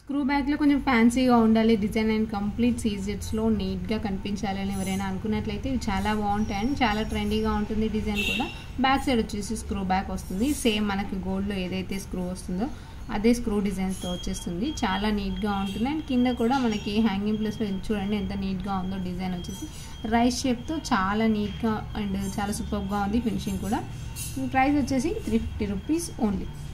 Screw బ్యాగ్లో కొంచెం ఫ్యాన్సీగా ఉండాలి డిజైన్ అండ్ కంప్లీట్ సీజెట్స్లో నీట్గా కనిపించాలి అని ఎవరైనా అనుకున్నట్లయితే ఇవి చాలా బాగుంటాయి అండ్ చాలా ట్రెండీగా ఉంటుంది డిజైన్ కూడా. బ్యాక్ సైడ్ వచ్చేసి స్క్రూ బ్యాగ్ వస్తుంది. సేమ్ మనకి గోల్డ్లో ఏదైతే స్క్రూ వస్తుందో అదే స్క్రూ డిజైన్స్తో వచ్చేస్తుంది. చాలా నీట్గా ఉంటుంది అండ్ కింద కూడా మనకి హ్యాంగింగ్ ప్లేస్లో చూడండి ఎంత నీట్గా ఉందో. డిజైన్ వచ్చేసి రైస్ షేప్తో చాలా నీట్గా అండ్ చాలా సూపర్గా ఉంది ఫినిషింగ్ కూడా. ప్రైస్ వచ్చేసి 350 రూపీస్ ఓన్లీ.